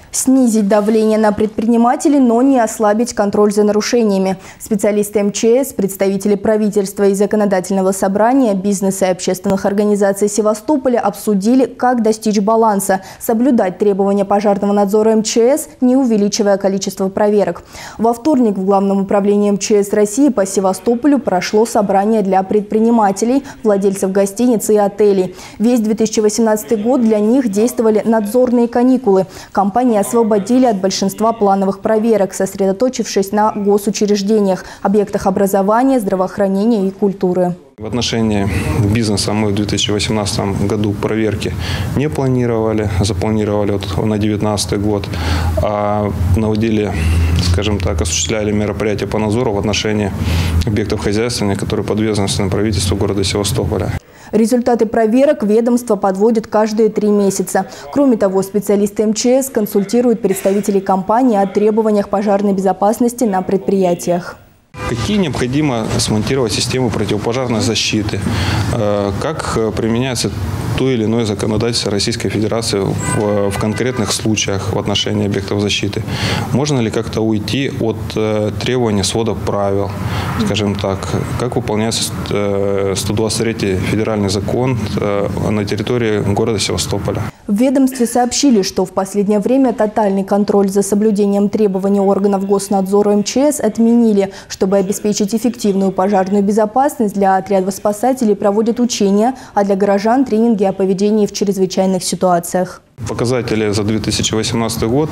Снизить давление на предпринимателей, но не ослабить контроль за нарушениями. Специалисты МЧС, представители правительства и законодательного собрания, бизнеса и общественных организаций Севастополя обсудили, как достичь баланса, соблюдать требования пожарного надзора МЧС, не увеличивая количество проверок. Во вторник в Главном управлении МЧС России по Севастополю прошло собрание для предпринимателей, владельцев гостиниц и отелей. Весь 2018 год для них действовали надзорные каникулы. Компании освободили от большинства плановых проверок, сосредоточившись на госучреждениях, объектах образования, здравоохранения и культуры. В отношении бизнеса мы в 2018 году проверки не планировали, запланировали на 2019 год, а наводили, скажем так, осуществляли мероприятия по надзору в отношении объектов хозяйственных, которые подведомственны правительству города Севастополя. Результаты проверок ведомство подводит каждые 3 месяца. Кроме того, специалисты МЧС консультируют представителей компании о требованиях пожарной безопасности на предприятиях. Какие необходимо смонтировать системы противопожарной защиты, как применяется то или иное законодательство Российской Федерации в конкретных случаях в отношении объектов защиты. Можно ли как-то уйти от требований свода правил, скажем так, как выполняется 123-й федеральный закон на территории города Севастополя. В ведомстве сообщили, что в последнее время тотальный контроль за соблюдением требований органов госнадзора МЧС отменили. Чтобы обеспечить эффективную пожарную безопасность, для отрядов спасателей проводят учения, а для горожан – тренинги о поведении в чрезвычайных ситуациях. Показатели за 2018 год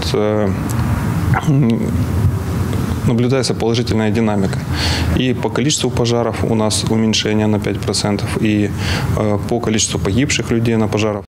наблюдается положительная динамика. И по количеству пожаров у нас уменьшение на 5%, и по количеству погибших людей на пожарах.